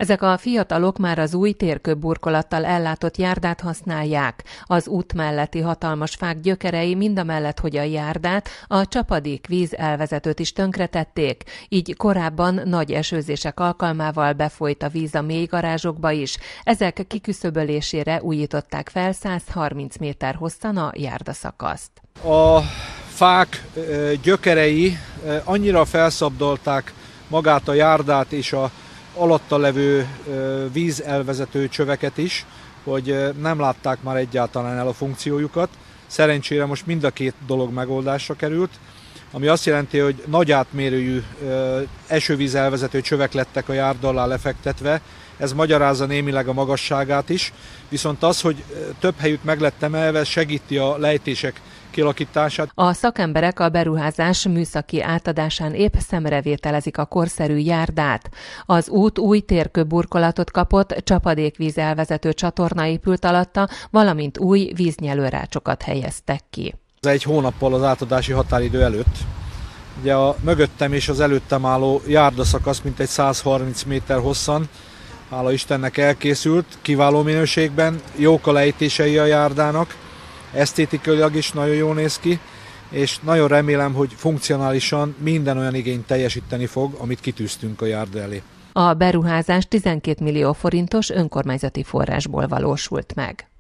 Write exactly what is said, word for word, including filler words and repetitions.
Ezek a fiatalok már az új térkőburkolattal ellátott járdát használják. Az út melletti hatalmas fák gyökerei mindamellett, hogy a járdát, a csapadékvíz elvezetőt is tönkretették, így korábban nagy esőzések alkalmával befolyt a víz a mélygarázsokba is. Ezek kiküszöbölésére újították fel száz harminc méter hosszan a járdaszakaszt. A fák gyökerei annyira felszabdalták magát a járdát és a alatta levő vízelvezető csöveket is, hogy nem látták már egyáltalán el a funkciójukat. Szerencsére most mind a két dolog megoldásra került, ami azt jelenti, hogy nagy átmérőjű esővízelvezető csövek lettek a járda alá lefektetve. Ez magyarázza némileg a magasságát is, viszont az, hogy több helyütt meg lett emelve, segíti a lejtések kialakítását. A szakemberek a beruházás műszaki átadásán épp szemrevételezik a korszerű járdát. Az út új térkőburkolatot kapott, csapadékvíz elvezető csatorna épült alatta, valamint új víznyelőrácsokat helyeztek ki. Ez egy hónappal az átadási határidő előtt. Ugye a mögöttem és az előttem álló járdaszakasz mintegy száz harminc méter hosszan, hála Istennek elkészült, kiváló minőségben, jók a lejtései a járdának, esztétikailag is nagyon jól néz ki, és nagyon remélem, hogy funkcionálisan minden olyan igényt teljesíteni fog, amit kitűztünk a járda elé. A beruházás tizenkét millió forintos önkormányzati forrásból valósult meg.